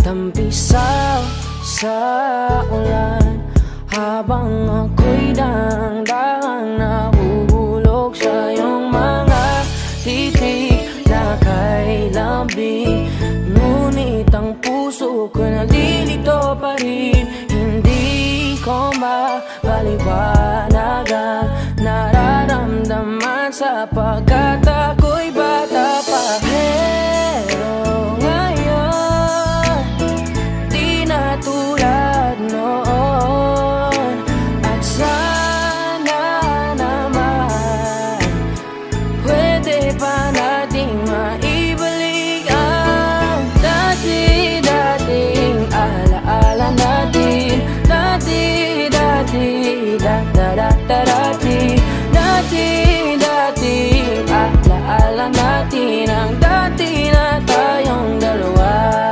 Tampisaw sa ulan, habang ako'y daang-daang nahuhulog sa iyong mga titig na kay lambing. Ngunit ang puso ko nalilito pa rin, hindi ko mapaliwanagan nararamdaman sapagkat ako'y bata pa. Pero ngayon, di na tulad noon, at sana naman pwede pa nating maibalik ang dati-dating alaala natin. Dati-dating alaala natin, ang dati na tayong dalawa.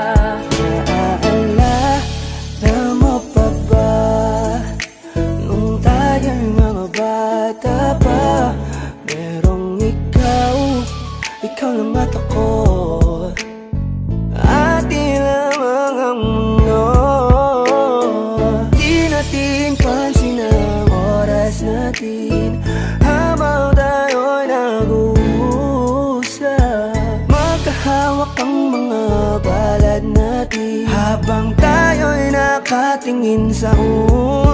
Naalala mo pa ba nung tayo'y mga bata pa? Merong ikaw lang at ako, atin lamang ang mundo. Di natin pansin ang oras natin habang tayo'y nag-uusap. Magkahawak ang mga palad natin habang tayo'y nakatingin sa